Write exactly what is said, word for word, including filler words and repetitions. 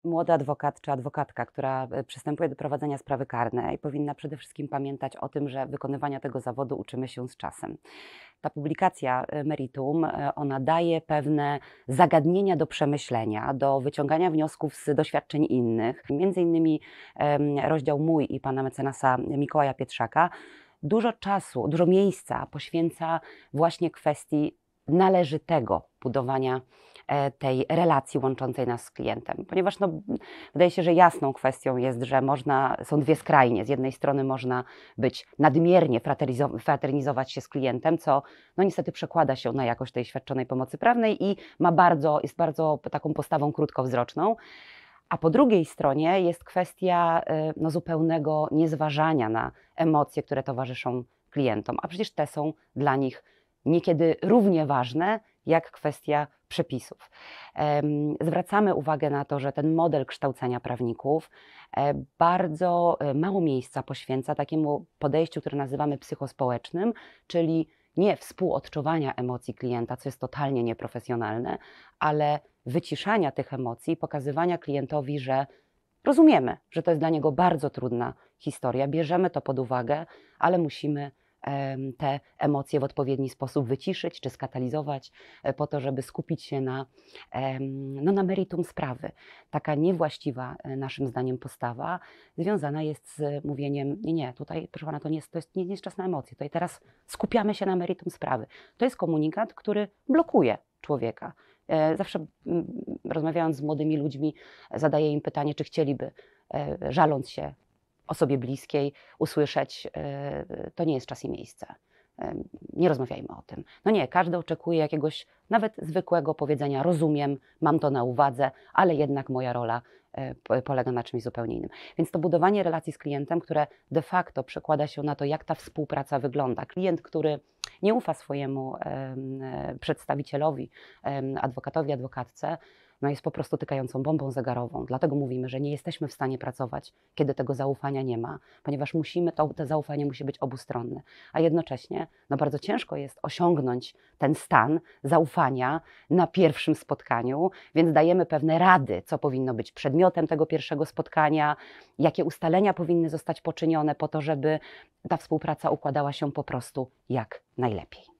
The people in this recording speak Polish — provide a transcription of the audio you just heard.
Młody adwokat czy adwokatka, która e, przystępuje do prowadzenia sprawy karnej, powinna przede wszystkim pamiętać o tym, że wykonywania tego zawodu uczymy się z czasem. Ta publikacja e, Meritum, e, ona daje pewne zagadnienia do przemyślenia, do wyciągania wniosków z doświadczeń innych. Między innymi em, rozdział mój i pana mecenasa Mikołaja Pietrzaka dużo czasu, dużo miejsca poświęca właśnie kwestii należytego budowania e, tej relacji łączącej nas z klientem. Ponieważ no, wydaje się, że jasną kwestią jest, że można, są dwie skrajnie. Z jednej strony można być nadmiernie fraternizo- fraternizować się z klientem, co no niestety przekłada się na jakość tej świadczonej pomocy prawnej i ma bardzo, jest bardzo taką postawą krótkowzroczną. A po drugiej stronie jest kwestia y, no, zupełnego niezważania na emocje, które towarzyszą klientom, a przecież te są dla nich niekiedy równie ważne jak kwestia przepisów. Em, Zwracamy uwagę na to, że ten model kształcenia prawników e, bardzo e, mało miejsca poświęca takiemu podejściu, które nazywamy psychospołecznym, czyli nie współodczuwania emocji klienta, co jest totalnie nieprofesjonalne, ale wyciszania tych emocji, pokazywania klientowi, że rozumiemy, że to jest dla niego bardzo trudna historia, bierzemy to pod uwagę, ale musimy em, te emocje w odpowiedni sposób wyciszyć czy skatalizować e, po to, żeby skupić się na, em, no, na meritum sprawy. Taka niewłaściwa e, naszym zdaniem postawa związana jest z mówieniem, nie, nie, tutaj proszę pana, to nie jest, to jest, nie, nie jest czas na emocje, tutaj teraz skupiamy się na meritum sprawy. To jest komunikat, który blokuje człowieka. E, Zawsze mm, rozmawiając z młodymi ludźmi, zadaję im pytanie, czy chcieliby, e, żaląc się osobie bliskiej, usłyszeć, e, to nie jest czas i miejsce. E, Nie rozmawiajmy o tym. No nie, każdy oczekuje jakiegoś nawet zwykłego powiedzenia, rozumiem, mam to na uwadze, ale jednak moja rola e, po- polega na czymś zupełnie innym. Więc to budowanie relacji z klientem, które de facto przekłada się na to, jak ta współpraca wygląda. Klient, który nie ufa swojemu em, e, przedstawicielowi, em, adwokatowi, adwokatce, no jest po prostu tykającą bombą zegarową. Dlatego mówimy, że nie jesteśmy w stanie pracować, kiedy tego zaufania nie ma, ponieważ musimy, to, to zaufanie musi być obustronne. A jednocześnie no bardzo ciężko jest osiągnąć ten stan zaufania na pierwszym spotkaniu, więc dajemy pewne rady, co powinno być przedmiotem tego pierwszego spotkania, jakie ustalenia powinny zostać poczynione po to, żeby ta współpraca układała się po prostu jak najlepiej.